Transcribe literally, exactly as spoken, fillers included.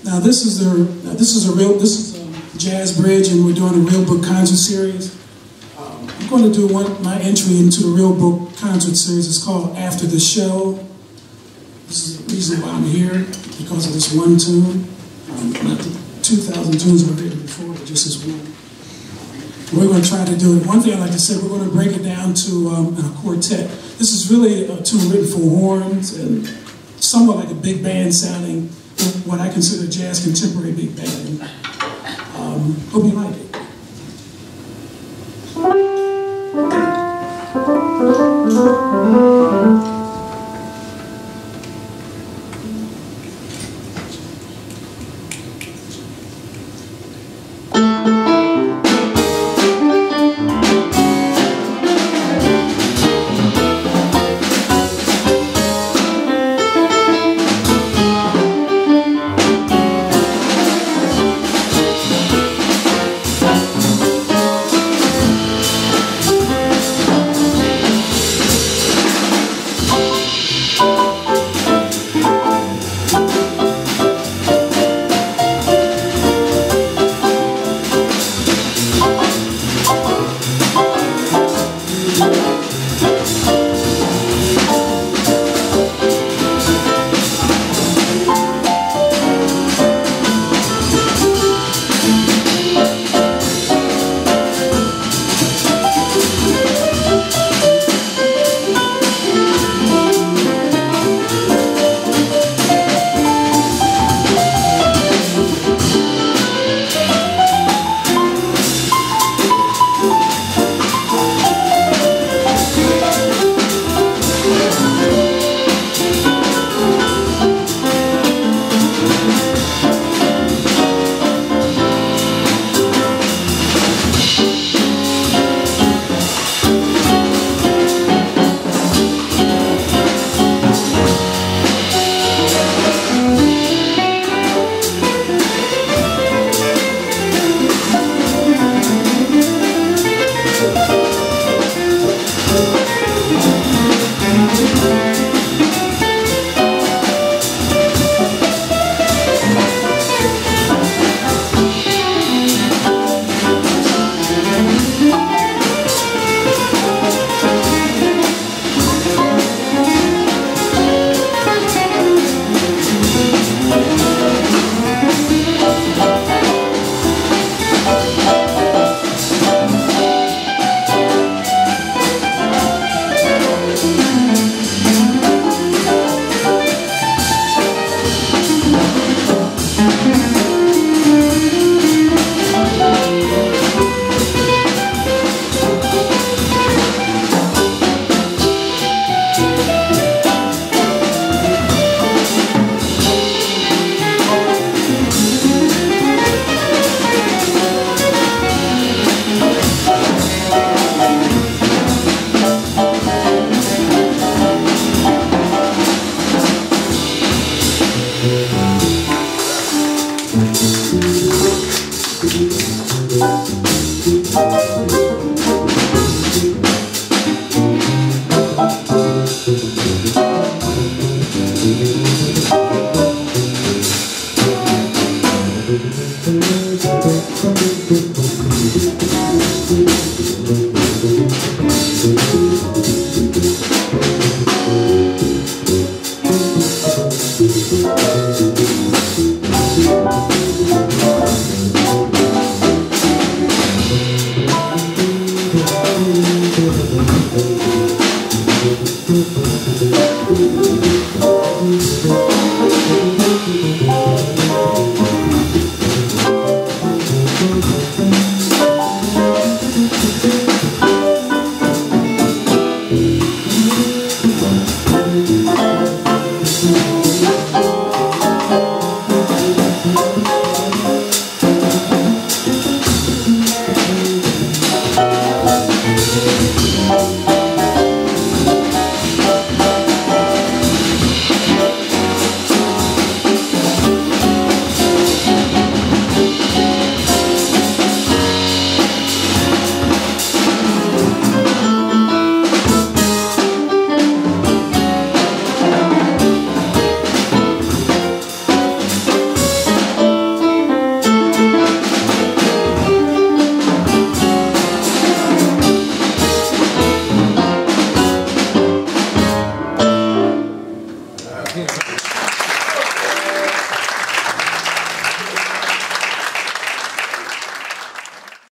Now this is the now this is a real this is a jazz bridge, and we're doing a real book concert series. Um, I'm going to do one my entry into the real book concert series. It's called After the Show. This is the reason why I'm here, because of this one tune. Um, not the two thousand tunes I've written before, but just this one. We're going to try to do it. One thing I like to say, we're going to break it down to um, a quartet. This is really a tune written for horns and somewhat like a big band sounding, what I consider jazz contemporary big band. Um, hope you like it.